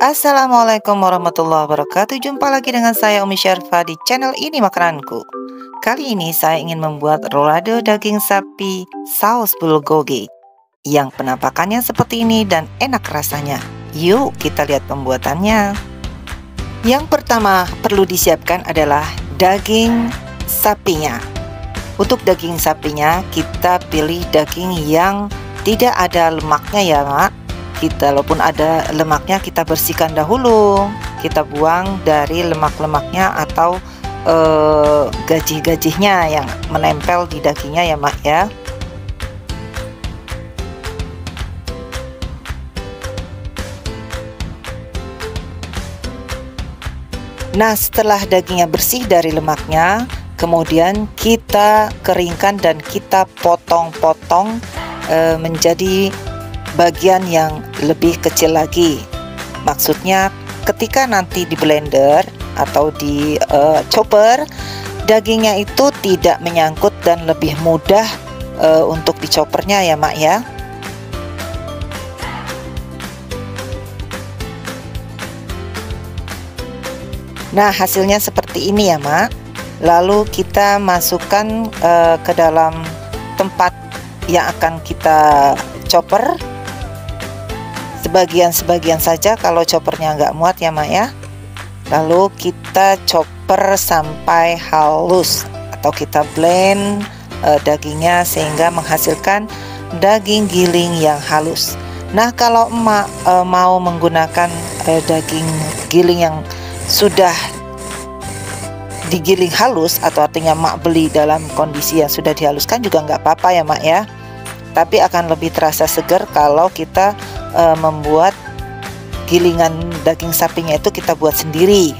Assalamualaikum warahmatullahi wabarakatuh. Jumpa lagi dengan saya Umi Syarfa di channel Ini Makananku. Kali ini saya ingin membuat rolado daging sapi saus bulgogi yang penampakannya seperti ini dan enak rasanya. Yuk kita lihat pembuatannya. Yang pertama perlu disiapkan adalah daging sapinya. Untuk daging sapinya kita pilih daging yang tidak ada lemaknya ya Mak. Walaupun ada lemaknya kita bersihkan dahulu, kita buang dari lemak-lemaknya atau gajih-gajihnya yang menempel di dagingnya ya Mak ya. Nah, setelah dagingnya bersih dari lemaknya, kemudian kita keringkan dan kita potong-potong menjadi bagian yang lebih kecil lagi. Maksudnya ketika nanti di blender atau di chopper, dagingnya itu tidak menyangkut dan lebih mudah untuk dichoppernya ya Mak ya. Nah, hasilnya seperti ini ya Mak. Lalu kita masukkan ke dalam tempat yang akan kita chopper. Sebagian-sebagian saja kalau choppernya nggak muat ya Mak ya. Lalu kita chopper sampai halus atau kita blend dagingnya sehingga menghasilkan daging giling yang halus. Nah, kalau Emak mau menggunakan daging giling yang sudah digiling halus, atau artinya Emak beli dalam kondisi yang sudah dihaluskan juga nggak apa-apa ya Mak ya. Tapi akan lebih terasa segar kalau kita membuat gilingan daging sapinya itu kita buat sendiri.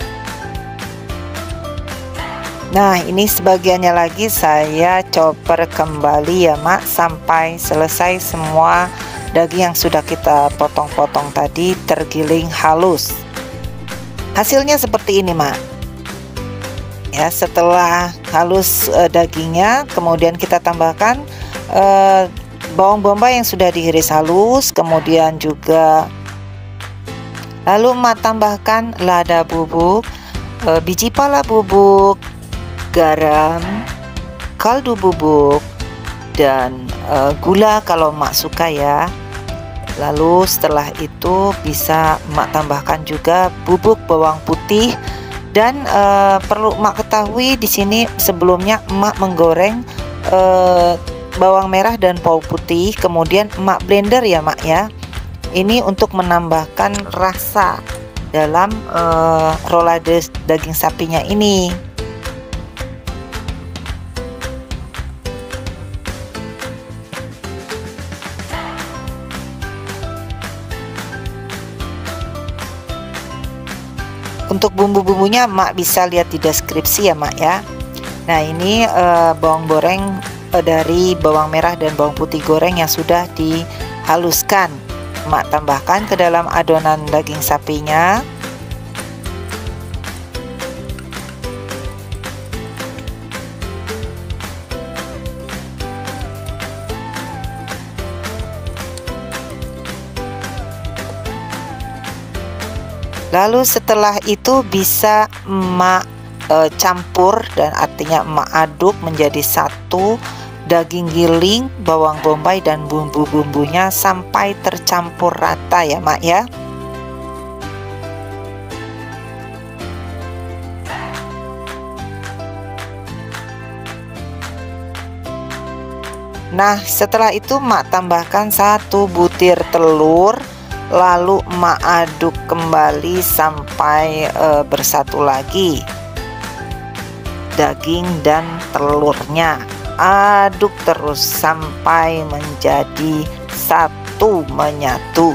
Nah, ini sebagiannya lagi saya chopper kembali ya Mak sampai selesai semua daging yang sudah kita potong-potong tadi tergiling halus. Hasilnya seperti ini Mak. Ya, setelah halus dagingnya, kemudian kita tambahkan bawang bombay yang sudah diiris halus, kemudian juga lalu Emak tambahkan lada bubuk, biji pala bubuk, garam, kaldu bubuk, dan gula kalau Emak suka ya. Lalu setelah itu bisa Emak tambahkan juga bubuk bawang putih. Dan perlu Emak ketahui di sini sebelumnya Emak menggoreng bawang merah dan bawang putih, kemudian Emak blender ya Mak ya. Ini untuk menambahkan rasa dalam rolado daging sapinya ini. Untuk bumbu-bumbunya Emak bisa lihat di deskripsi ya Mak ya. Nah, ini bawang goreng dari bawang merah dan bawang putih goreng yang sudah dihaluskan Emak tambahkan ke dalam adonan daging sapinya. Lalu setelah itu bisa Emak campur, dan artinya Emak aduk menjadi satu daging giling, bawang bombay dan bumbu-bumbunya sampai tercampur rata ya Mak ya. Nah, setelah itu Emak tambahkan 1 butir telur, lalu Emak aduk kembali sampai bersatu lagi daging dan telurnya. Aduk terus sampai menjadi satu menyatu.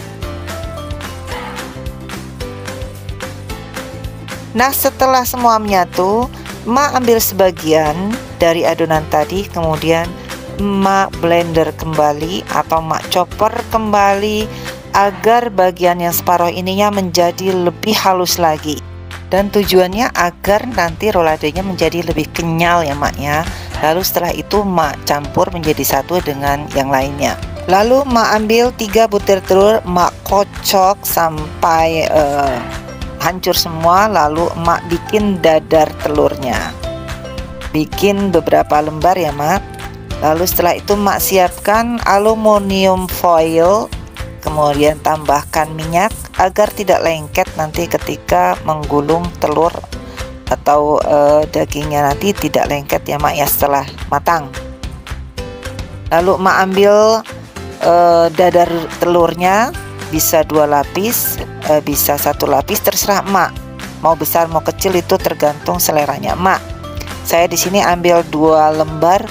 Nah, setelah semua menyatu, Emak ambil sebagian dari adonan tadi, kemudian Emak blender kembali atau Emak chopper kembali agar bagian yang separuh ininya menjadi lebih halus lagi. Dan tujuannya agar nanti roladonya menjadi lebih kenyal ya Mak ya. Lalu setelah itu Emak campur menjadi satu dengan yang lainnya. Lalu mak ambil 3 butir telur, mak kocok sampai hancur semua. Lalu mak bikin dadar telurnya, bikin beberapa lembar ya mak. Lalu setelah itu mak siapkan aluminium foil, kemudian tambahkan minyak agar tidak lengket nanti ketika menggulung telur atau dagingnya, nanti tidak lengket ya mak ya setelah matang. Lalu mak ambil dadar telurnya, bisa 2 lapis, bisa 1 lapis, terserah emak. Mau besar mau kecil itu tergantung seleranya emak. Saya di sini ambil 2 lembar.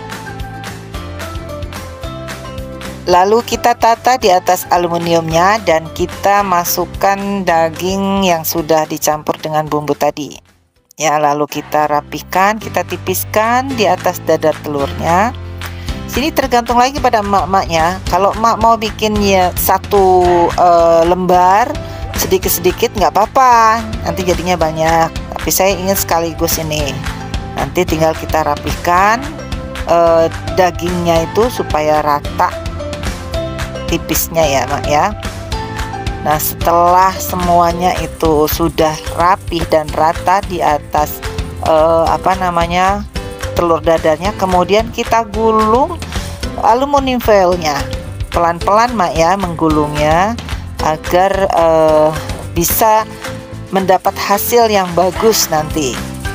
Lalu kita tata di atas aluminiumnya dan kita masukkan daging yang sudah dicampur dengan bumbu tadi. Ya, lalu kita rapihkan, kita tipiskan di atas dadar telurnya. Sini tergantung lagi pada emak-emaknya. Kalau emak mau bikin ya 1 lembar sedikit-sedikit nggak apa-apa, nanti jadinya banyak. Tapi saya ingin sekaligus ini. Nanti tinggal kita rapihkan dagingnya itu supaya rata tipisnya ya mak ya. Nah, setelah semuanya itu sudah rapih dan rata di atas telur dadarnya, kemudian kita gulung aluminium foilnya pelan-pelan mak ya, menggulungnya agar bisa mendapat hasil yang bagus nanti.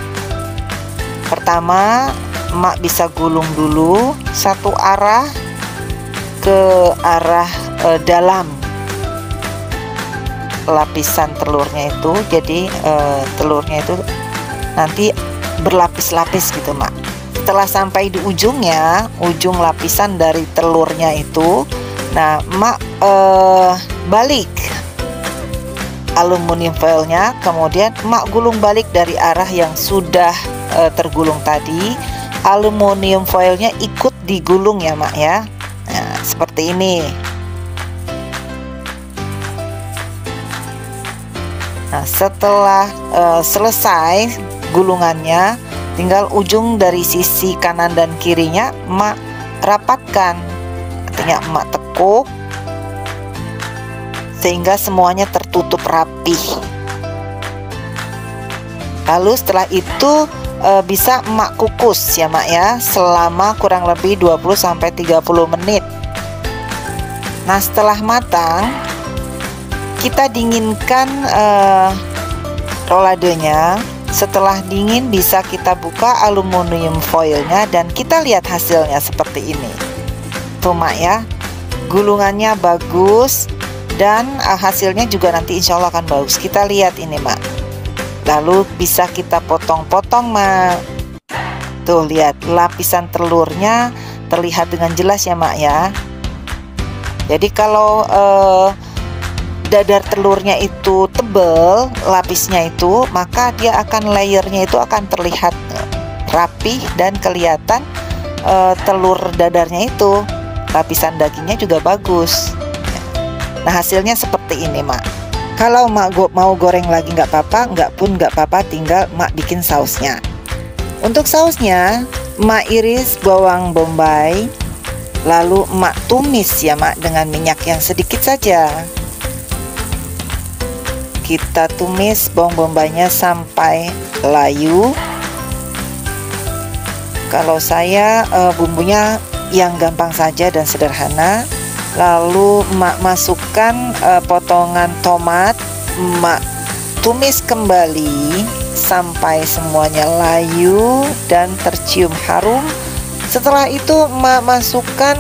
Pertama mak bisa gulung dulu satu arah ke arah dalam lapisan telurnya itu, jadi telurnya itu nanti berlapis-lapis gitu mak. Setelah sampai di ujungnya, ujung lapisan dari telurnya itu, nah mak balik aluminium foilnya, kemudian mak gulung balik dari arah yang sudah tergulung tadi. Aluminium foilnya ikut digulung ya mak ya. Nah, seperti ini. Nah, setelah selesai gulungannya, tinggal ujung dari sisi kanan dan kirinya emak rapatkan, artinya emak tekuk sehingga semuanya tertutup rapih. Lalu setelah itu bisa emak kukus ya mak ya, selama kurang lebih 20-30 menit. Nah, setelah matang kita dinginkan roladenya. Setelah dingin bisa kita buka aluminium foilnya dan kita lihat hasilnya seperti ini. Tuh mak ya, gulungannya bagus dan hasilnya juga nanti insya Allah akan bagus. Kita lihat ini mak. Lalu bisa kita potong-potong mak. Tuh lihat lapisan telurnya terlihat dengan jelas ya mak ya. Jadi kalau dadar telurnya itu tebal lapisnya itu, maka dia akan layernya itu akan terlihat rapih dan kelihatan telur dadarnya itu, lapisan dagingnya juga bagus. Nah, hasilnya seperti ini mak. Kalau mak mau goreng lagi nggak apa-apa, nggak apa-apa, tinggal mak bikin sausnya. Untuk sausnya mak iris bawang bombay, lalu mak tumis ya mak dengan minyak yang sedikit saja. Kita tumis bawang bombaynya sampai layu. Kalau saya bumbunya yang gampang saja dan sederhana. Lalu mak masukkan potongan tomat, mak tumis kembali sampai semuanya layu dan tercium harum. Setelah itu mak masukkan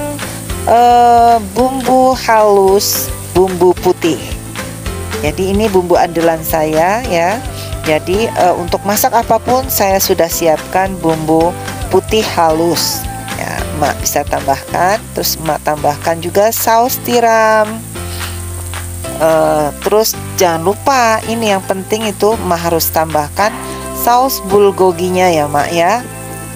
bumbu halus, bumbu putih. Jadi ini bumbu andalan saya ya. Jadi untuk masak apapun saya sudah siapkan bumbu putih halus. Ya, mak bisa tambahkan. Terus mak tambahkan juga saus tiram. Terus jangan lupa ini yang penting itu mak harus tambahkan saus bulgoginya ya mak ya.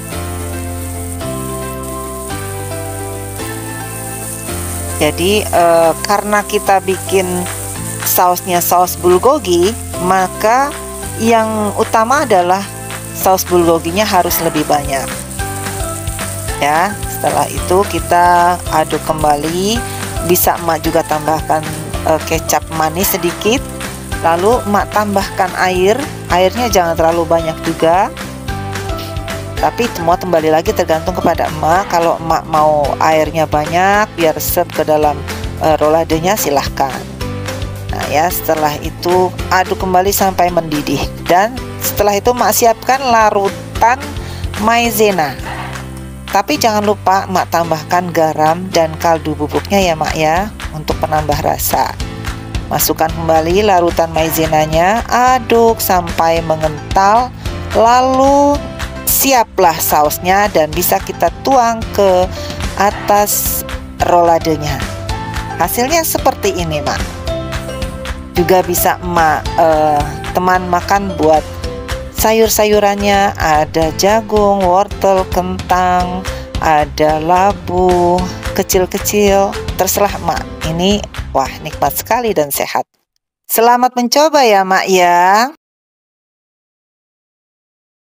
Jadi karena kita bikin sausnya saus bulgogi, maka yang utama adalah saus bulgoginya harus lebih banyak ya. Setelah itu kita aduk kembali. Bisa emak juga tambahkan kecap manis sedikit. Lalu emak tambahkan air. Airnya jangan terlalu banyak juga, tapi semua kembali lagi tergantung kepada emak. Kalau emak mau airnya banyak biar resep ke dalam roladenya, silahkan. Nah ya, setelah itu aduk kembali sampai mendidih. Dan setelah itu emak siapkan larutan maizena. Tapi jangan lupa emak tambahkan garam dan kaldu bubuknya ya mak ya, untuk penambah rasa. Masukkan kembali larutan maizenanya, aduk sampai mengental, lalu siaplah sausnya dan bisa kita tuang ke atas roladenya. Hasilnya seperti ini mak. Juga bisa emak teman makan buat sayur-sayurannya. Ada jagung, wortel, kentang, ada labu kecil-kecil, terserah emak. Ini wah, nikmat sekali dan sehat. Selamat mencoba ya mak ya.